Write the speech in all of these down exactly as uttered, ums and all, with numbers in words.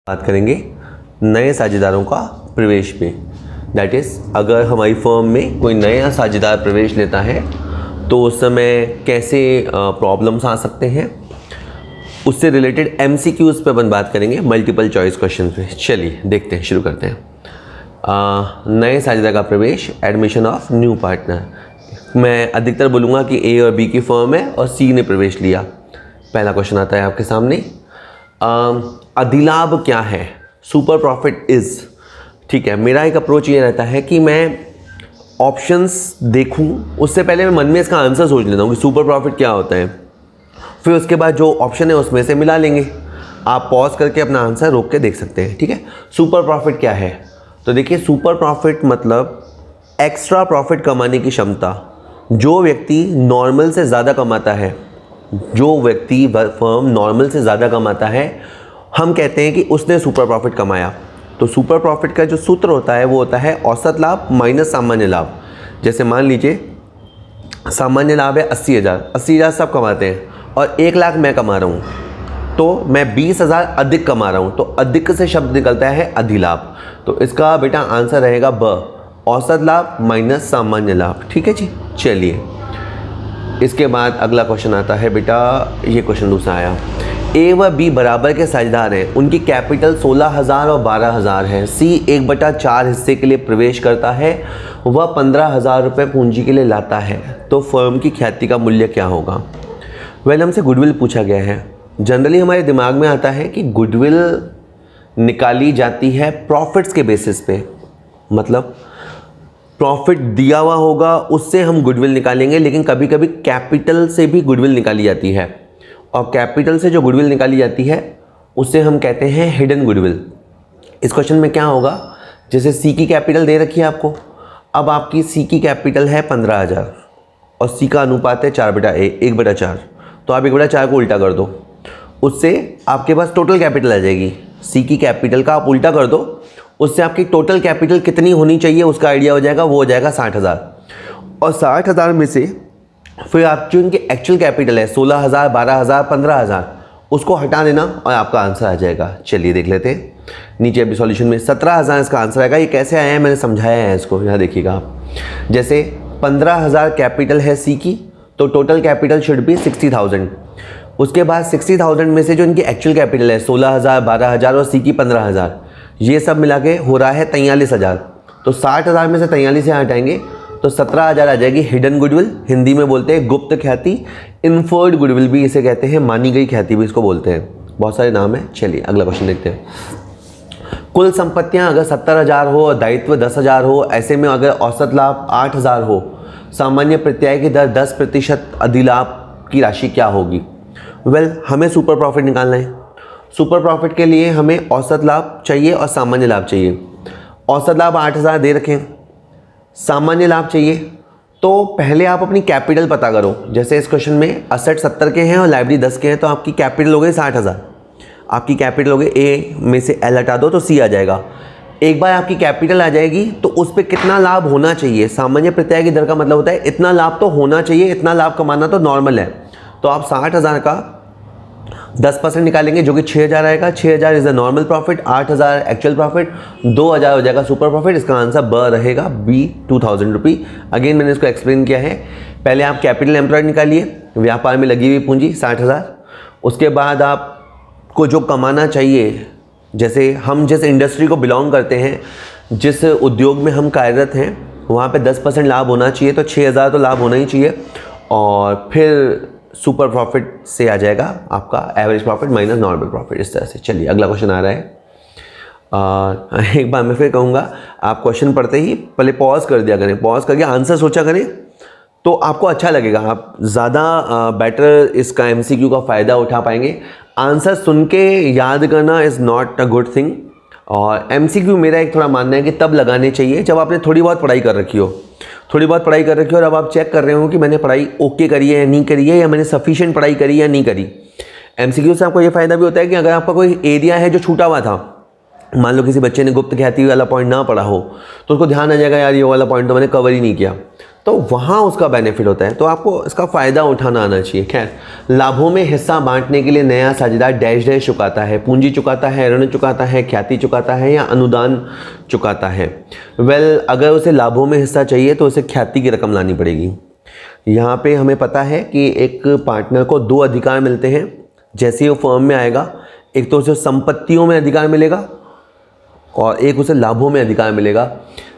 बात करेंगे नए साझेदारों का प्रवेश पे। दैट इज़ अगर हमारी फर्म में कोई नया साझेदार प्रवेश लेता है तो उस समय कैसे प्रॉब्लम्स आ सकते हैं, उससे रिलेटेड एमसीक्यूज़ पे अपन बात करेंगे, मल्टीपल चॉइस क्वेश्चन पे। चलिए देखते हैं, शुरू करते हैं। आ, नए साझेदार का प्रवेश, एडमिशन ऑफ न्यू पार्टनर। मैं अधिकतर बोलूँगा कि ए और बी की फर्म है और सी ने प्रवेश लिया। पहला क्वेश्चन आता है आपके सामने, आ, अधिलाभ क्या है? Super profit is. ठीक है, मेरा एक अप्रोच ये रहता है कि मैं ऑप्शंस देखूं, उससे पहले मैं मन में इसका आंसर सोच लेता हूँ कि सुपर प्रॉफिट क्या होता है, फिर उसके बाद जो ऑप्शन है उसमें से मिला लेंगे। आप पॉज करके अपना आंसर रोक के देख सकते हैं। ठीक है, सुपर प्रॉफिट क्या है? तो देखिए, सुपर प्रॉफिट मतलब एक्स्ट्रा प्रॉफिट कमाने की क्षमता। जो व्यक्ति नॉर्मल से ज़्यादा कमाता है, जो व्यक्ति फर्म नॉर्मल से ज़्यादा कमाता है, हम कहते हैं कि उसने सुपर प्रॉफिट कमाया। तो सुपर प्रॉफिट का जो सूत्र होता है वो होता है औसत लाभ माइनस सामान्य लाभ। जैसे मान लीजिए सामान्य लाभ है अस्सी हज़ार, अस्सी हज़ार सब कमाते हैं और एक लाख मैं कमा रहा हूँ, तो मैं बीस हज़ार अधिक कमा रहा हूँ, तो अधिक से शब्द निकलता है अधिलाभ। तो इसका बेटा आंसर रहेगा ब, औसत लाभ माइनस सामान्य लाभ। ठीक है जी, चलिए इसके बाद अगला क्वेश्चन आता है बेटा, ये क्वेश्चन दूसरा आया। ए व बी बराबर के साझेदार हैं, उनकी कैपिटल सोलह हज़ार और बारह हज़ार है। सी एक बटा चार हिस्से के लिए प्रवेश करता है, वह पंद्रह हज़ार रुपये पूंजी के लिए लाता है, तो फर्म की ख्याति का मूल्य क्या होगा? वेल, हमसे गुडविल पूछा गया है। जनरली हमारे दिमाग में आता है कि गुडविल निकाली जाती है प्रॉफिट्स के बेसिस पे, मतलब प्रॉफिट दिया हुआ होगा उससे हम गुडविल निकालेंगे, लेकिन कभी कभी कैपिटल से भी गुडविल निकाली जाती है, और कैपिटल से जो गुडविल निकाली जाती है उसे हम कहते हैं हिडन गुडविल। इस क्वेश्चन में क्या होगा, जैसे सी की कैपिटल दे रखी है आपको, अब आपकी सी की कैपिटल है पंद्रह हज़ार और सी का अनुपात है चार बटा ए एक बटा चार, तो आप एक बटा चार को उल्टा कर दो, उससे आपके पास टोटल कैपिटल आ जाएगी। सी की कैपिटल का आप उल्टा कर दो, उससे आपकी टोटल कैपिटल कितनी होनी चाहिए उसका आइडिया हो जाएगा, वो हो जाएगा साठ हज़ार। और साठ हज़ार में से फिर आप जो इनकी एक्चुअल कैपिटल है सोलह हज़ार, बारह हज़ार, पंद्रह हज़ार, उसको हटा देना और आपका आंसर आ जाएगा। चलिए देख लेते हैं, नीचे अभी सॉल्यूशन में सत्रह हज़ार इसका आंसर आएगा। ये कैसे आया है मैंने समझाया है इसको, यहाँ देखिएगा आप। जैसे पंद्रह हज़ार कैपिटल है सी की, तो total capital should be sixty thousand. उसके बाद सिक्सटी थाउजेंड में से जो इनकी एक्चुअल कैपिटल है सोलह हज़ार, बारह हज़ार और सी की पंद्रह हज़ार, ये सब मिला के हो रहा है तैंतालीस हज़ार। तो साठ हज़ार में से तैंतालीस से हटाएंगे तो सत्रह हज़ार आ जाएगी हिडन गुडविल, हिंदी में बोलते हैं गुप्त ख्याति। इन्फर्ड गुडविल भी इसे कहते हैं, मानी गई ख्याति भी इसको बोलते हैं, बहुत सारे नाम हैं। चलिए अगला क्वेश्चन देखते हैं। कुल संपत्तियां अगर सत्तर हज़ार हो और दायित्व दस हज़ार हो, ऐसे में अगर औसत लाभ आठ हज़ार हो, सामान्य प्रत्याय की दर दस प्रतिशत अधिलाभ की राशि क्या होगी? वेल well, हमें सुपर प्रॉफिट निकालना है। सुपर प्रॉफिट के लिए हमें औसत लाभ चाहिए और सामान्य लाभ चाहिए। औसत लाभ आठ हज़ार दे रखें, सामान्य लाभ चाहिए, तो पहले आप अपनी कैपिटल पता करो। जैसे इस क्वेश्चन में असेट सत्तर के हैं और लाइब्रेरी दस के हैं, तो आपकी कैपिटल हो गई साठ हज़ार। आपकी कैपिटल हो गई, ए में से एल हटा दो तो सी आ जाएगा। एक बार आपकी कैपिटल आ जाएगी तो उस पर कितना लाभ होना चाहिए, सामान्य प्रत्याय की दर का मतलब होता है इतना लाभ तो होना चाहिए, इतना लाभ कमाना तो नॉर्मल है। तो आप साठ हज़ार का दस परसेंट निकालेंगे जो कि छः हज़ार आएगा। छः हज़ार इज़ द नॉर्मल प्रॉफिट, आठ हज़ार एक्चुअल प्रॉफिट, दो हज़ार हो जाएगा सुपर प्रॉफिट। इसका आंसर ब रहेगा, B two thousand rupee. Again मैंने इसको एक्सप्लेन किया है। पहले आप कैपिटल एम्प्लॉयड निकालिए, व्यापार में लगी हुई पूंजी साठ हज़ार। उसके बाद आपको जो कमाना चाहिए, जैसे हम जिस इंडस्ट्री को बिलोंग करते हैं, जिस उद्योग में हम कार्यरत हैं, वहाँ पर दस परसेंट लाभ होना चाहिए, तो छः हज़ार तो लाभ होना ही चाहिए। और फिर सुपर प्रॉफिट से आ जाएगा आपका average profit minus normal profit, इस तरह से। चलिए अगला क्वेश्चन आ रहा है। आ, एक बार मैं फिर कहूँगा, आप क्वेश्चन पढ़ते ही पहले पॉज कर दिया करें, पॉज करके आंसर सोचा करें, तो आपको अच्छा लगेगा, आप ज़्यादा बेटर इसका एमसीक्यू का फ़ायदा उठा पाएंगे। आंसर सुन के याद करना is not a good thing. और एमसीक्यू मेरा एक थोड़ा मानना है कि तब लगाने चाहिए जब आपने थोड़ी बहुत पढ़ाई कर रखी हो, थोड़ी बहुत पढ़ाई कर रखी हो और अब आप चेक कर रहे हो कि मैंने पढ़ाई ओके करी है या नहीं करी है, या मैंने सफिशिएंट पढ़ाई करी या नहीं करी। एमसीक्यू से आपको ये फ़ायदा भी होता है कि अगर आपका कोई एरिया है जो छूटा हुआ था, मान लो किसी बच्चे ने गुप्त ख्याति वाला पॉइंट ना पढ़ा हो, तो उसको ध्यान आ जाएगा, यार ये वाला पॉइंट तो मैंने कवर ही नहीं किया। तो वहाँ उसका बेनिफिट होता है, तो आपको इसका फ़ायदा उठाना आना चाहिए। खैर, लाभों में हिस्सा बांटने के लिए नया साझेदार डैश डैश चुकाता है, पूंजी चुकाता है, ऋण चुकाता है, ख्याति चुकाता है या अनुदान चुकाता है। वेल well, अगर उसे लाभों में हिस्सा चाहिए तो उसे ख्याति की रकम लानी पड़ेगी। यहाँ पे हमें पता है कि एक पार्टनर को दो अधिकार मिलते हैं जैसे ही वो फर्म में आएगा। एक तो उसे संपत्तियों में अधिकार मिलेगा और एक उसे लाभों में अधिकार मिलेगा।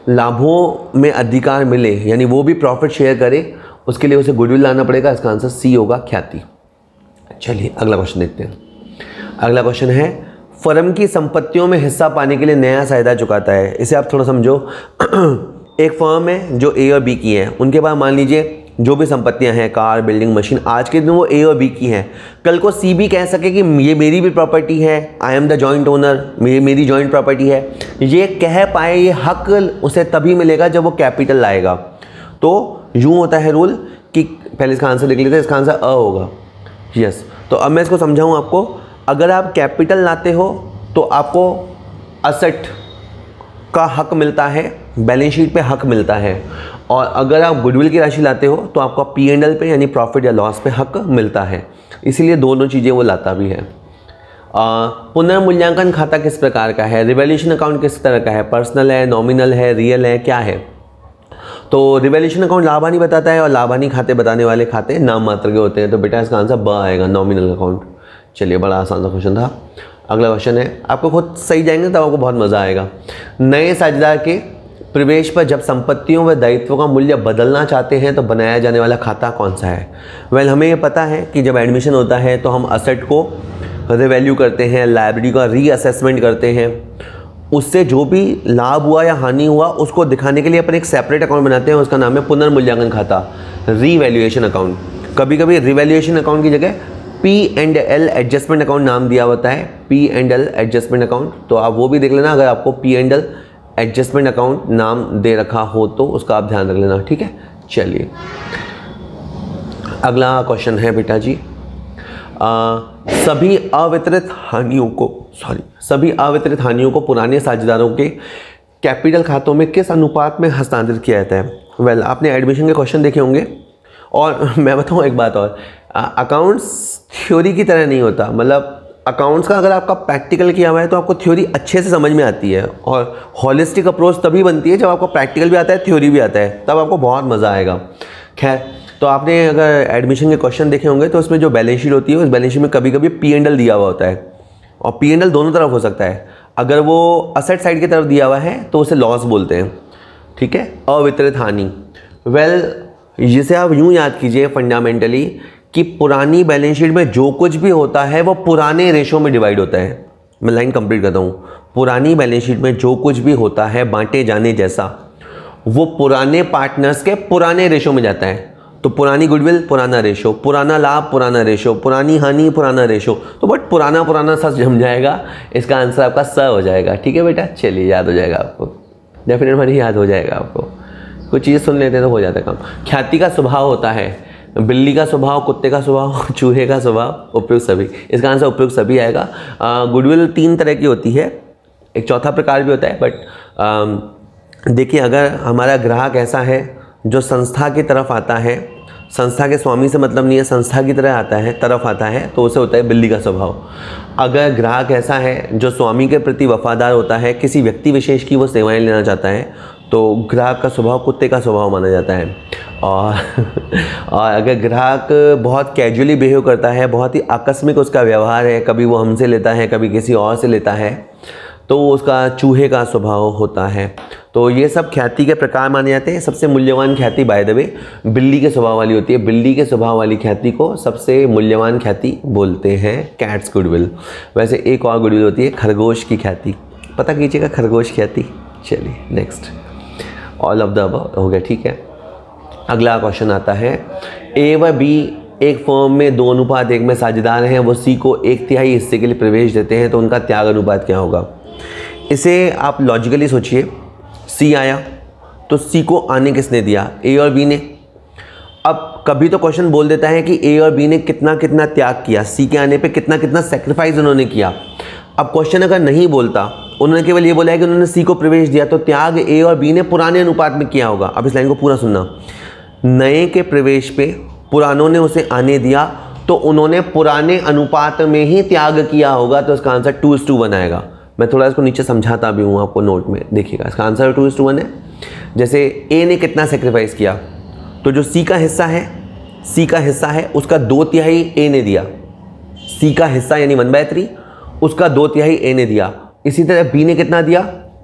लाभों में अधिकार मिले यानी वो भी प्रॉफिट शेयर करे, उसके लिए उसे गुडविल लाना पड़ेगा। इसका आंसर सी होगा, ख्याति। चलिए अगला क्वेश्चन देखते हैं। अगला क्वेश्चन है, फर्म की संपत्तियों में हिस्सा पाने के लिए नया साझेदार चुकाता है। इसे आप थोड़ा समझो। एक फर्म है जो ए और बी की है, उनके पास मान लीजिए जो भी संपत्तियां हैं, कार, बिल्डिंग, मशीन, आज के दिन वो ए और बी की हैं। कल को सी भी कह सके कि ये मेरी भी प्रॉपर्टी है, I am the joint owner, मेरी मेरी जॉइंट प्रॉपर्टी है। ये कह पाए, ये हक उसे तभी मिलेगा जब वो कैपिटल लाएगा। तो यूँ होता है रूल कि पहले इसका आंसर देख लेते हैं। इसका आंसर अ होगा, यस। तो अब मैं इसको समझाऊँ आपको। अगर आप कैपिटल लाते हो तो आपको असेट का हक मिलता है, बैलेंस शीट पे हक मिलता है, और अगर आप गुडविल की राशि लाते हो तो आपका पी एंड एल पे यानी प्रॉफिट या लॉस पे हक मिलता है। इसीलिए दोनों चीज़ें वो लाता भी है। पुनर्मूल्यांकन खाता किस प्रकार का है? रिवैल्यूएशन अकाउंट किस तरह का है? पर्सनल है, नॉमिनल है, रियल है, क्या है? तो रिवैल्यूएशन अकाउंट लाभानी बताता है और लाभानी खाते बताने वाले खाते नाम मात्र के होते हैं। तो बेटा इसका आंसर ब आएगा, नॉमिनल अकाउंट। चलिए, बड़ा आसान सा क्वेश्चन था। अगला क्वेश्चन है, आपको खुद सही जाएंगे तब आपको बहुत मज़ा आएगा। नए साझेदार के प्रवेश पर जब संपत्तियों व दायित्वों का मूल्य बदलना चाहते हैं तो बनाया जाने वाला खाता कौन सा है? वेल well, हमें ये पता है कि जब एडमिशन होता है तो हम असेट को रिवैल्यू करते हैं, लायबिलिटी का रीअसेसमेंट करते हैं। उससे जो भी लाभ हुआ या हानि हुआ उसको दिखाने के लिए अपन एक सेपरेट अकाउंट बनाते हैं, उसका नाम है पुनर्मूल्यांकन खाता, रीवैल्यूएशन अकाउंट। कभी कभी रिवैल्यूएशन अकाउंट की जगह P and L adjustment account नाम दिया होता है, P and L adjustment account. तो आप वो भी देख लेना, अगर आपको P and L adjustment account नाम दे रखा हो तो उसका आप ध्यान रख लेना, ठीक है। चलिए अगला क्वेश्चन है बेटा जी, आ, सभी अवितरित हानियों को सॉरी सभी अवितरित हानियों को पुराने साझेदारों के कैपिटल खातों में किस अनुपात में हस्तांतरित किया जाता है? वेल well, आपने एडमिशन के क्वेश्चन देखे होंगे। और मैं बताऊँ एक बात और, अकाउंट्स थ्योरी की तरह नहीं होता। मतलब अकाउंट्स का अगर आपका प्रैक्टिकल किया हुआ है तो आपको थ्योरी अच्छे से समझ में आती है, और हॉलिस्टिक अप्रोच तभी बनती है जब आपको प्रैक्टिकल भी आता है, थ्योरी भी आता है, तब आपको बहुत मज़ा आएगा। खैर, तो आपने अगर एडमिशन के क्वेश्चन देखे होंगे तो उसमें जो बैलेंस शीट होती है उस बैलेंस शीट में कभी कभी पी एंड एल दिया हुआ होता है, और पी एंड एल दोनों तरफ हो सकता है। अगर वो असेट साइड की तरफ दिया हुआ है तो उसे लॉस बोलते हैं, ठीक है, अवितरित हानि। वेल well, जिसे आप यूँ याद कीजिए फंडामेंटली कि पुरानी बैलेंस शीट में जो कुछ भी होता है वो पुराने रेशो में डिवाइड होता है। मैं लाइन कंप्लीट करता हूँ। पुरानी बैलेंस शीट में जो कुछ भी होता है बांटे जाने जैसा, वो पुराने पार्टनर्स के पुराने रेशो में जाता है। तो पुरानी गुडविल पुराना रेशो, पुराना लाभ पुराना रेशो, पुरानी हानि पुराना रेशो। तो बट पुराना पुराना सा जम जाएगा, इसका आंसर आपका स हो जाएगा, ठीक है बेटा। चलिए, याद हो जाएगा आपको, डेफिनेट मानी याद हो जाएगा आपको। कुछ चीज़ सुन लेते हैं तो हो जाता है काम। ख्याति का स्वभाव होता है, बिल्ली का स्वभाव, कुत्ते का स्वभाव, चूहे का स्वभाव, उपयुक्त सभी। इसका आंसर उपयुक्त सभी आएगा। गुडविल तीन तरह की होती है, एक चौथा प्रकार भी होता है। बट देखिए, अगर हमारा ग्राहक ऐसा है जो संस्था की तरफ आता है, संस्था के स्वामी से मतलब नहीं है, संस्था की तरह आता है तरफ आता है, तो उसे होता है बिल्ली का स्वभाव। अगर ग्राहक ऐसा है जो स्वामी के प्रति वफादार होता है, किसी व्यक्ति विशेष की वो सेवाएं लेना चाहता है, तो ग्राहक का स्वभाव कुत्ते का स्वभाव माना जाता है। और और अगर ग्राहक बहुत कैजुअली बिहेव करता है, बहुत ही आकस्मिक उसका व्यवहार है, कभी वो हमसे लेता है कभी किसी और से लेता है, तो उसका चूहे का स्वभाव होता है। तो ये सब ख्याति के प्रकार माने जाते हैं। सबसे मूल्यवान ख्याति बाय द वे बिल्ली के स्वभाव वाली होती है। बिल्ली के स्वभाव वाली ख्याति को सबसे मूल्यवान ख्याति बोलते हैं, कैट्स गुडविल। वैसे एक और गुडविल होती है खरगोश की ख्याति, पता कीजिएगा खरगोश ख्याति। चलिए next, all of the above हो गया, ठीक है। अगला क्वेश्चन आता है, ए व बी एक फर्म में दो अनुपात एक में साझेदार हैं, वो सी को एक तिहाई हिस्से के लिए प्रवेश देते हैं, तो उनका त्याग अनुपात क्या होगा? इसे आप लॉजिकली सोचिए। सी आया तो सी को आने किसने दिया? ए और बी ने। अब कभी तो क्वेश्चन बोल देता है कि ए और बी ने कितना कितना त्याग किया, सी के आने पे कितना कितना सेक्रीफाइस उन्होंने किया। अब क्वेश्चन अगर नहीं बोलता, उन्होंने केवल ये बोला है कि उन्होंने सी को प्रवेश दिया, तो त्याग ए और बी ने पुराने अनुपात में किया होगा। अब इस लाइन को पूरा सुनना। नए के प्रवेश पे पुरानों ने उसे आने दिया तो उन्होंने पुराने अनुपात में ही त्याग किया होगा, तो इसका answer two is to one आएगा। मैं थोड़ा इसको नीचे समझाता भी हूँ आपको नोट में, देखिएगा इसका answer two is to one है। जैसे ए ने कितना सेक्रीफाइस किया, तो जो सी का हिस्सा है सी का हिस्सा है उसका दो तिहाई ए ने दिया, सी का हिस्सा यानी वन बाय थ्री उसका दो तिहाई ए ने दिया। इसी तरह बी ने कितना दिया,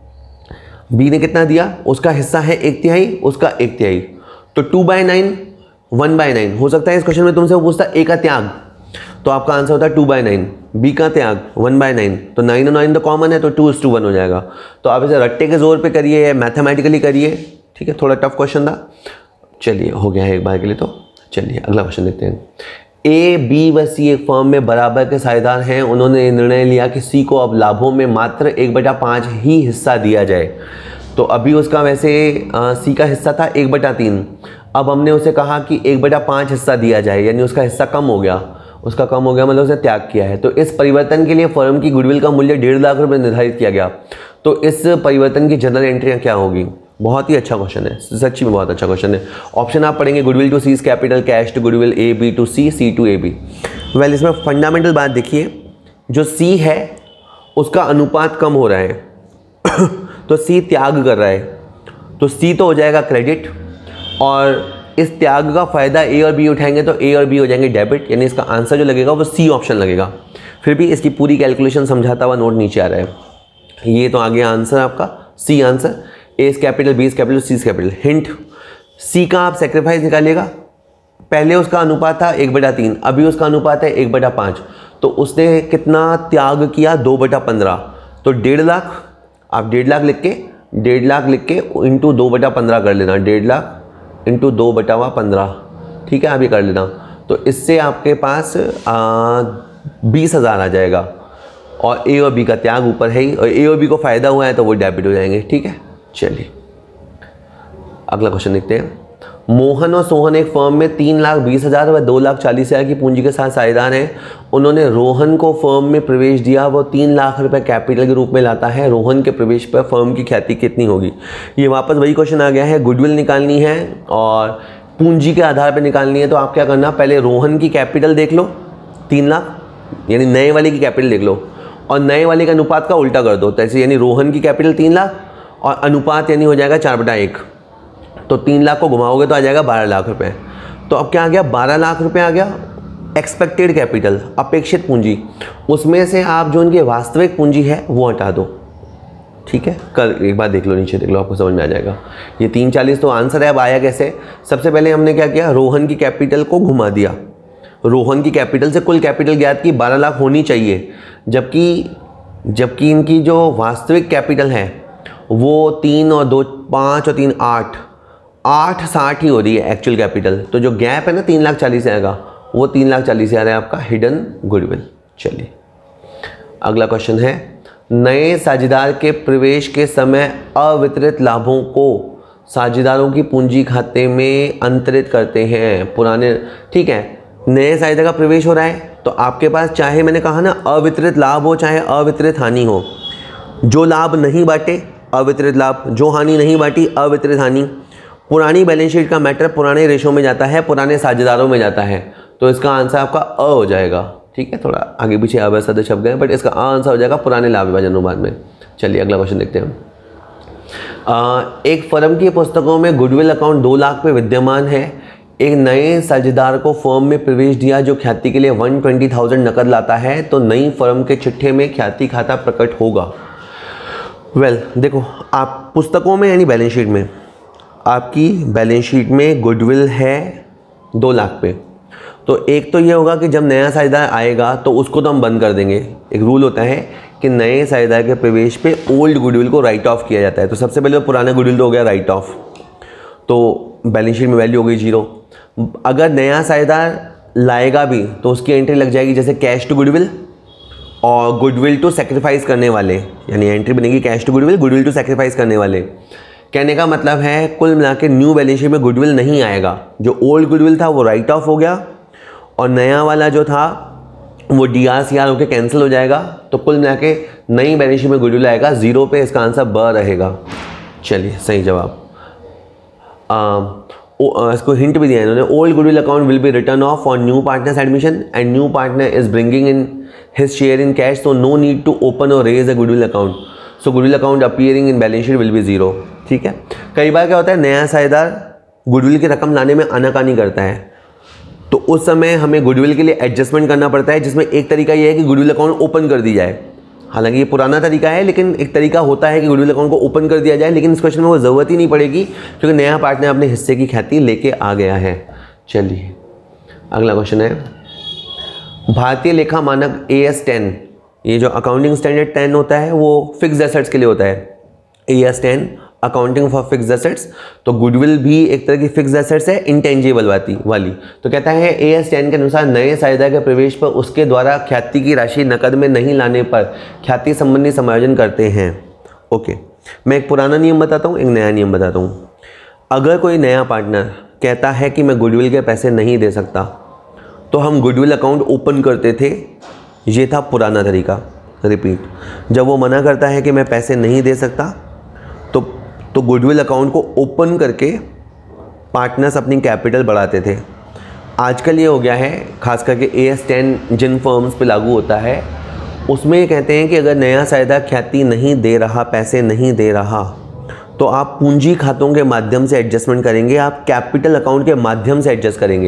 बी ने कितना दिया, उसका हिस्सा है एक तिहाई उसका एक तिहाई, तो two by nine one by nine. हो सकता है इस क्वेश्चन में तुमसे वो पूछता ए का त्याग, तो आपका आंसर होता है टू बाय नाइन, बी का त्याग वन बाय नाइन, तो नाइन और नाइन तो कॉमन है तो टू इज टू वन हो जाएगा। तो आप इसे रट्टे के जोर पे करिए या मैथमेटिकली करिए, ठीक है, थोड़ा टफ क्वेश्चन था। चलिए हो गया है एक बार के लिए। तो चलिए अगला क्वेश्चन देखते हैं। ए बी व सी एक फर्म में बराबर के साझेदार हैं, उन्होंने निर्णय लिया कि सी को अब लाभों में मात्र एक बटा पाँच ही हिस्सा दिया जाए। तो अभी उसका वैसे आ, सी का हिस्सा था एक बटा तीन, अब हमने उसे कहा कि एक बटा पाँच हिस्सा दिया जाए, यानी उसका हिस्सा कम हो गया, उसका कम हो गया मतलब उसने त्याग किया है। तो इस परिवर्तन के लिए फर्म की गुडविल का मूल्य डेढ़ लाख रुपए निर्धारित किया गया। तो इस परिवर्तन की जनरल एंट्रियाँ क्या होगी? बहुत ही अच्छा क्वेश्चन है, सच्ची में बहुत अच्छा क्वेश्चन है। ऑप्शन आप पढ़ेंगे, goodwill to C capital, cash to goodwill, A B to C, C to A B. Well इसमें फंडामेंटल बात देखिए, जो सी है उसका अनुपात कम हो रहा है तो सी त्याग कर रहा है, तो सी तो हो जाएगा क्रेडिट, और इस त्याग का फ़ायदा ए और बी उठाएंगे तो ए और बी हो जाएंगे डेबिट, यानी इसका आंसर जो लगेगा वो सी ऑप्शन लगेगा। फिर भी इसकी पूरी कैलकुलेशन समझाता हुआ नोट नीचे आ रहा है। ये तो आ गया आंसर आपका C answer, A is capital, B is capital, C is capital. Hint, C का आप सेक्रीफाइस निकालिएगा, पहले उसका अनुपात था एक बटा तीन, अभी उसका अनुपात है एक बटा पाँच, तो उसने कितना त्याग किया? दो बटा पंद्रह। तो डेढ़ लाख, आप डेढ़ लाख लिख के डेढ़ लाख लिख के इंटू दो बटा पंद्रह कर लेना, डेढ़ लाख इंटू दो बटा हुआ पंद्रह, ठीक है, आप ये कर लेना। तो इससे आपके पास बीस हज़ार आ जाएगा, और ए और बी का त्याग ऊपर है ही, और ए और बी को फ़ायदा हुआ है तो वो डेबिट हो जाएंगे, ठीक है। चलिए अगला क्वेश्चन देखते हैं। मोहन और सोहन एक फर्म में तीन लाख बीस हज़ार व दो लाख चालीस हज़ार की पूंजी के साथ साझेदार हैं। उन्होंने रोहन को फर्म में प्रवेश दिया, वो तीन लाख रुपए कैपिटल के रूप में लाता है। रोहन के प्रवेश पर फर्म की ख्याति कितनी होगी? ये वापस वही क्वेश्चन आ गया है, गुडविल निकालनी है और पूंजी के आधार पर निकालनी है। तो आप क्या करना, पहले रोहन की कैपिटल देख लो तीन लाख, यानी नए वाले की कैपिटल देख लो, और नए वाले के अनुपात का उल्टा कर दो, तो ऐसे यानी रोहन की कैपिटल तीन लाख और अनुपात यानी हो जाएगा चार बटा एक, तो तीन लाख को घुमाओगे तो आ जाएगा बारह लाख रुपए। तो अब क्या आ गया, बारह लाख रुपए आ गया एक्सपेक्टेड कैपिटल, अपेक्षित पूंजी, उसमें से आप जो इनकी वास्तविक पूंजी है वो हटा दो, ठीक है। कल एक बार देख लो, नीचे देख लो, आपको समझ में आ जाएगा। ये तीन चालीस तो आंसर है। अब आया कैसे? सबसे पहले हमने क्या किया, रोहन की कैपिटल को घुमा दिया, रोहन की कैपिटल से कुल कैपिटल ज्ञात की बारह लाख होनी चाहिए, जबकि जबकि इनकी जो वास्तविक कैपिटल है वो तीन और दो पाँच और तीन आठ आठ साठ ही हो रही है एक्चुअल कैपिटल। तो जो गैप है ना तीन लाख चालीस आएगा, वो तीन लाख चालीस हजार है आपका हिडन गुडविल। चलिए अगला क्वेश्चन है, नए साझेदार के प्रवेश के समय अवितरित लाभों को साझेदारों की पूंजी खाते में अंतरित करते हैं। पुराने, ठीक है, नए साझेदार का प्रवेश हो रहा है तो आपके पास चाहे, मैंने कहा ना, अवितरित लाभ हो चाहे अवितरित हानि हो, जो लाभ नहीं बांटे अवितरित लाभ, जो हानि नहीं बांटी अवितरित हानि। पुरानी बैलेंस शीट का मैटर पुराने रेशो में जाता है, पुराने साझेदारों में जाता है, तो इसका आंसर आपका अ हो जाएगा, ठीक है। थोड़ा आगे पीछे अ शब्द छप गए, बट इसका आंसर हो जाएगा पुराने लाभ विभाजन अनुपात में। चलिए अगला क्वेश्चन देखते हैं। आ, एक फर्म की पुस्तकों में गुडविल अकाउंट दो लाख पे विद्यमान है। एक नए साझेदार को फर्म में प्रवेश दिया जो ख्याति के लिए वन ट्वेंटी थाउजेंड नकद लाता है, तो नई फर्म के चिट्ठे में ख्याति खाता प्रकट होगा। वेल well, देखो, आप पुस्तकों में यानी बैलेंस शीट में, आपकी बैलेंस शीट में गुडविल है दो लाख पे, तो एक तो ये होगा कि जब नया साझेदार आएगा तो उसको तो हम बंद कर देंगे। एक रूल होता है कि नए साझेदार के प्रवेश पे ओल्ड गुडविल को राइट ऑफ किया जाता है। तो सबसे पहले तो पुराना गुडविल तो हो गया राइट ऑफ, तो बैलेंस शीट में वैल्यू हो गई जीरो। अगर नया साझेदार लाएगा भी तो उसकी एंट्री लग जाएगी जैसे कैश टू गुडविल और गुडविल टू सेक्रीफाइस करने वाले, यानी एंट्री बनेगी cash to goodwill, goodwill to sacrifice करने वाले। कहने का मतलब है कुल मिला के न्यू बैलेंस शीट में गुडविल नहीं आएगा, जो ओल्ड गुडविल था वो राइट ऑफ हो गया और नया वाला जो था वो डी आर सी आर होकर कैंसिल हो जाएगा। तो कुल मिला के नई बैलेंस शीट में गुडविल आएगा जीरो पे, इसका आंसर ब रहेगा। चलिए सही जवाब। इसको हिंट भी दिया है इन्होंने, old goodwill account will be written off for new partner's admission and new partner is bringing in his share in cash, so no need to open or raise a goodwill account, so goodwill account appearing in balance sheet will be zero. ठीक है, कई बार क्या होता है नया साझेदार goodwill की रकम लाने में आनाकानी करता है, तो उस समय हमें गुडविल के लिए एडजस्टमेंट करना पड़ता है, जिसमें एक तरीका ये है कि गुडविल अकाउंट ओपन कर दी जाए। हालांकि ये पुराना तरीका है, लेकिन एक तरीका होता है कि गुडविल अकाउंट को ओपन कर दिया जाए, लेकिन इस क्वेश्चन में वो ज़रूरत ही नहीं पड़ेगी क्योंकि नया पार्टनर अपने हिस्से की ख्याति लेके आ गया है। चलिए अगला क्वेश्चन है, भारतीय लेखा मानक ए एस टेन, ये जो अकाउंटिंग स्टैंडर्ड टेन होता है वो फिक्स्ड एसेट्स के लिए होता है, A S ten accounting for fixed assets. तो गुडविल भी एक तरह की फिक्स्ड एसेट्स है इंटेंजिबल वाली वाली तो कहता है ए एस टेन के अनुसार नए साझेदार के प्रवेश पर उसके द्वारा ख्याति की राशि नकद में नहीं लाने पर ख्याति संबंधी समायोजन करते हैं। ओके, मैं एक पुराना नियम बताता हूँ, एक नया नियम बताता हूँ। अगर कोई नया पार्टनर कहता है कि मैं गुडविल के पैसे नहीं दे सकता, तो हम गुडविल अकाउंट ओपन करते थे, ये था पुराना तरीका। रिपीट, जब वो मना करता है कि मैं पैसे नहीं दे सकता, तो तो गुडविल अकाउंट को ओपन करके पार्टनर्स अपनी कैपिटल बढ़ाते थे। आजकल ये हो गया है, खास करके ए एस टेन जिन फर्म्स पे लागू होता है, उसमें ये कहते हैं कि अगर नया साझेदार ख्याति नहीं दे रहा, पैसे नहीं दे रहा, तो आप पूंजी खातों के माध्यम से एडजस्टमेंट करेंगे, आप कैपिटल अकाउंट के माध्यम से एडजस्ट करेंगे।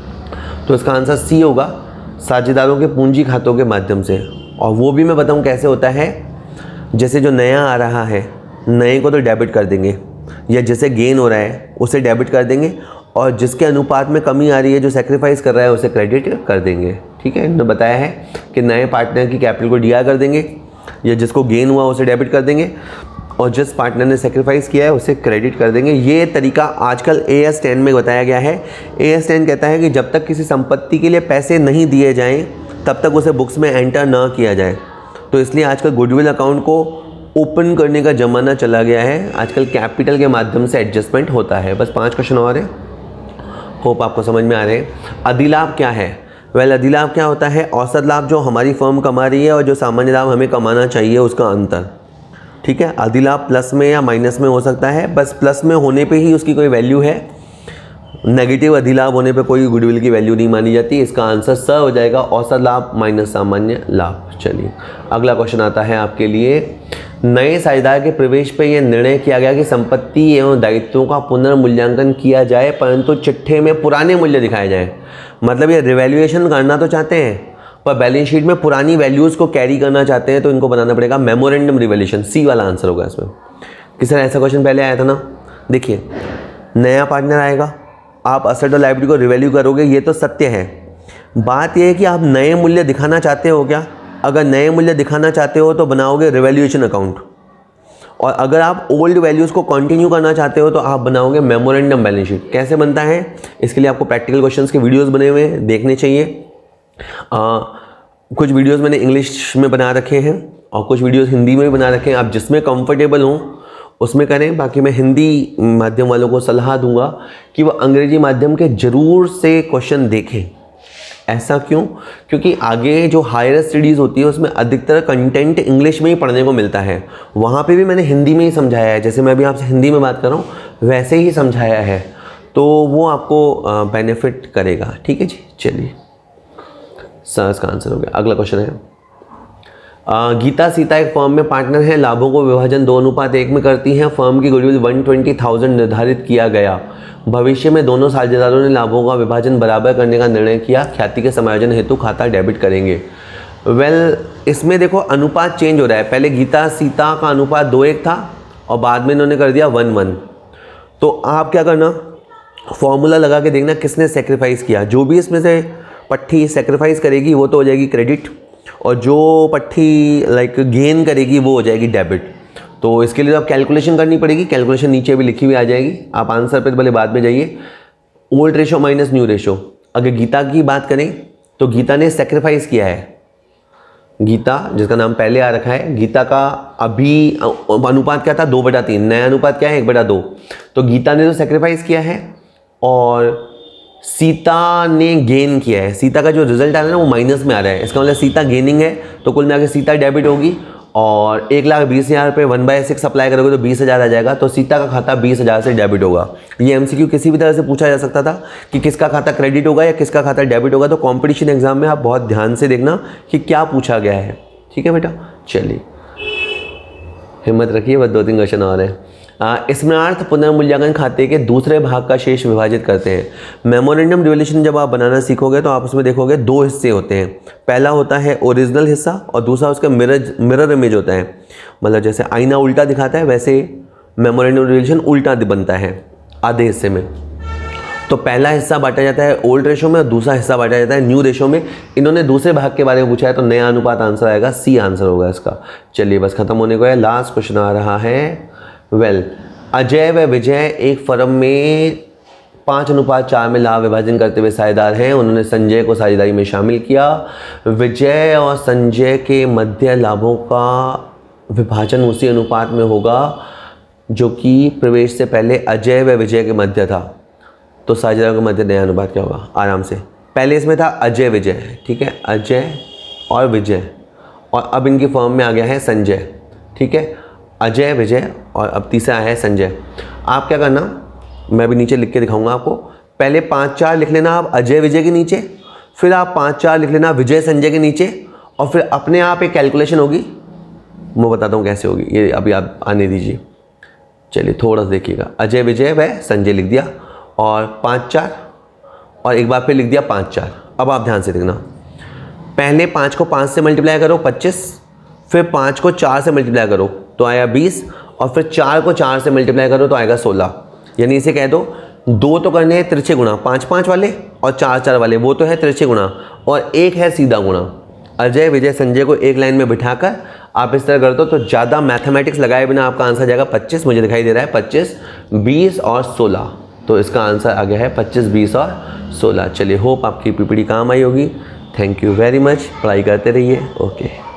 तो इसका आंसर सी होगा, साझेदारों के पूंजी खातों के माध्यम से। और वो भी मैं बताऊँ कैसे होता है, जैसे जो नया आ रहा है, नए को तो डेबिट कर देंगे, या जैसे गेन हो रहा है उसे डेबिट कर देंगे, और जिसके अनुपात में कमी आ रही है, जो सेक्रीफाइस कर रहा है, उसे क्रेडिट कर देंगे। ठीक है, इन्होंने बताया है कि नए पार्टनर की कैपिटल को डी आर कर देंगे, या जिसको गेन हुआ उसे डेबिट कर देंगे, और जिस पार्टनर ने सेक्रीफाइस किया है उसे क्रेडिट कर देंगे। ये तरीका आजकल ए एस टेन में बताया गया है। ए एस टेन कहता है कि जब तक किसी संपत्ति के लिए पैसे नहीं दिए जाएँ, तब तक उसे बुक्स में एंटर ना किया जाए। तो इसलिए आजकल गुडविल अकाउंट को ओपन करने का ज़माना चला गया है, आजकल कैपिटल के माध्यम से एडजस्टमेंट होता है। बस पांच क्वेश्चन और हैं, होप आपको समझ में आ रहे हैं। अधिलाभ क्या है? वेल अधिलाभ क्या होता है? औसत लाभ जो हमारी फर्म कमा रही है और जो सामान्य लाभ हमें कमाना चाहिए, उसका अंतर। ठीक है, अधिलाभ प्लस में या माइनस में हो सकता है, बस प्लस में होने पे ही उसकी कोई वैल्यू है, नेगेटिव अधिलाभ होने पे कोई गुडविल की वैल्यू नहीं मानी जाती। इसका आंसर स हो जाएगा, औसत लाभ माइनस सामान्य लाभ। चलिए अगला क्वेश्चन आता है आपके लिए, नए साझेदार के प्रवेश पर यह निर्णय किया गया कि संपत्ति एवं दायित्वों का पुनर्मूल्यांकन किया जाए, परंतु चिट्ठे में पुराने मूल्य दिखाए जाए। मतलब ये रिवैल्यूएशन करना तो चाहते हैं, पर बैलेंस शीट में पुरानी वैल्यूज़ को कैरी करना चाहते हैं, तो इनको बनाना पड़ेगा मेमोरेंडम रिवैल्यूएशन। सी वाला आंसर होगा इसमें। किसी तरह ऐसा क्वेश्चन पहले आया था ना। देखिए, नया पार्टनर आएगा, आप असेट और लायबिलिटी को रिवैल्यू करोगे, ये तो सत्य है। बात यह है कि आप नए मूल्य दिखाना चाहते हो क्या? अगर नए मूल्य दिखाना चाहते हो तो बनाओगे रिवैल्यूएशन अकाउंट, और अगर आप ओल्ड वैल्यूज़ को कंटिन्यू करना चाहते हो तो आप बनाओगे मेमोरेंडम बैलेंस शीट। कैसे बनता है, इसके लिए आपको प्रैक्टिकल क्वेश्चंस के वीडियोस बने हुए हैं, देखने चाहिए। आ, कुछ वीडियोस मैंने इंग्लिश में बना रखे हैं और कुछ वीडियोस हिंदी में भी बना रखे हैं। आप जिसमें कंफर्टेबल हों उसमें करें। बाकी मैं हिंदी माध्यम वालों को सलाह दूंगा कि वो अंग्रेजी माध्यम के ज़रूर से क्वेश्चन देखें। ऐसा क्यों? क्योंकि आगे जो हायर स्टडीज़ होती है उसमें अधिकतर कंटेंट इंग्लिश में ही पढ़ने को मिलता है। वहाँ पे भी मैंने हिंदी में ही समझाया है, जैसे मैं अभी आपसे हिंदी में बात कर रहा हूँ वैसे ही समझाया है, तो वो आपको बेनिफिट करेगा। ठीक है जी, चलिए सर इसका आंसर हो गया। अगला क्वेश्चन है, आ, गीता सीता एक फर्म में पार्टनर हैं, लाभों को विभाजन दो अनुपात एक में करती हैं, फर्म की गुडविल वन ट्वेंटी थाउजेंड निर्धारित किया गया। भविष्य में दोनों साझेदारों ने लाभों का विभाजन बराबर करने का निर्णय किया, ख्याति के समायोजन हेतु खाता डेबिट करेंगे। वेल well, इसमें देखो अनुपात चेंज हो रहा है। पहले गीता सीता का अनुपात दो एक था और बाद में इन्होंने कर दिया वन वन। तो आप क्या करना, फॉर्मूला लगा के देखना किसने सेक्रीफाइस किया। जो भी इसमें से पट्टी सेक्रीफाइस करेगी वो तो हो जाएगी क्रेडिट, और जो पट्टी लाइक गेन करेगी वो हो जाएगी डेबिट। तो इसके लिए तो आप कैलकुलेशन करनी पड़ेगी, कैलकुलेशन नीचे भी लिखी हुई आ जाएगी, आप आंसर पे भले बाद में जाइए। Old ratio minus new ratio. अगर गीता की बात करें तो गीता ने सेक्रीफाइस किया है। गीता जिसका नाम पहले आ रखा है, गीता का अभी अनुपात क्या था, दो बटा तीन। नया अनुपात क्या है, एक बटा दो। तो गीता ने तो सेक्रीफाइस किया है और सीता ने गेन किया है। सीता का जो रिजल्ट आ रहा है ना वो माइनस में आ रहा है, इसका मतलब सीता गेनिंग है, तो कुल मिला के सीता डेबिट होगी और एक लाख बीस हज़ार पे वन बाई सिक्स अप्लाई करोगे तो बीस हज़ार आ जाएगा, तो सीता का खाता बीस हज़ार से डेबिट होगा। ये एमसीक्यू किसी भी तरह से पूछा जा सकता था कि किसका खाता क्रेडिट होगा या किसका खाता डेबिट होगा, तो कंपटीशन एग्जाम में आप बहुत ध्यान से देखना कि क्या पूछा गया है। ठीक है बेटा, चलिए हिम्मत रखिए, बस दो तीन क्वेश्चन और हैं। स्मरणार्थ पुनर्मूल्यांकन खाते के दूसरे भाग का शेष विभाजित करते हैं। मेमोरेंडम रिवोल्यूशन जब आप बनाना सीखोगे तो आप उसमें देखोगे दो हिस्से होते हैं। पहला होता है ओरिजिनल हिस्सा और दूसरा उसका मिरर मिरर इमेज होता है। मतलब जैसे आईना उल्टा दिखाता है वैसे मेमोरेंडम रिवोल्यूशन उल्टा बनता है आधे हिस्से में। तो पहला हिस्सा बांटा जाता है ओल्ड रेशो में और दूसरा हिस्सा बांटा जाता है न्यू रेशो में। इन्होंने दूसरे भाग के बारे में पूछा है तो नया अनुपात आंसर आएगा, सी आंसर होगा इसका। चलिए बस खत्म होने को है। लास्ट क्वेश्चन आ रहा है, वेल well, अजय व विजय एक फर्म में पाँच अनुपात चार में लाभ विभाजन करते हुए साझेदार हैं। उन्होंने संजय को साझेदारी में शामिल किया। विजय और संजय के मध्य लाभों का विभाजन उसी अनुपात में होगा जो कि प्रवेश से पहले अजय व विजय के मध्य था। तो साझेदारों के मध्य नया अनुपात क्या होगा? आराम से, पहले इसमें था अजय विजय, ठीक है, अजय और विजय, और अब इनकी फर्म में आ गया है संजय। ठीक है, अजय विजय और अब तीसरा है संजय। आप क्या करना, मैं भी नीचे लिख के दिखाऊंगा आपको। पहले पाँच चार लिख लेना आप अजय विजय के नीचे, फिर आप पाँच चार लिख लेना विजय संजय के नीचे, और फिर अपने आप एक कैलकुलेशन होगी, मैं बताता हूँ कैसे होगी, ये अभी आप आने दीजिए। चलिए थोड़ा सा देखिएगा, अजय विजय व संजय लिख दिया और पाँच चार, और एक बार फिर लिख दिया पाँच चार। अब आप ध्यान से देखना, पहले पाँच को पाँच से मल्टीप्लाई करो पच्चीस, फिर पाँच को चार से मल्टीप्लाई करो तो आया बीस, और फिर चार को चार से मल्टीप्लाई करो तो आएगा सोलह। यानी इसे कह दो दो तो करने हैं तिरछे गुणा, पाँच पाँच वाले और चार चार वाले, वो तो है तिरछे गुणा, और एक है सीधा गुणा। अजय विजय संजय को एक लाइन में बिठाकर आप इस तरह कर दो तो ज़्यादा मैथमेटिक्स लगाए बिना आपका आंसर जाएगा पच्चीस। मुझे दिखाई दे रहा है पच्चीस, बीस और सोलह, तो इसका आंसर आ गया है पच्चीस, बीस और सोलह। चलिए होप आपकी पीपीटी काम आई होगी। थैंक यू वेरी मच, पढ़ाई करते रहिए। ओके।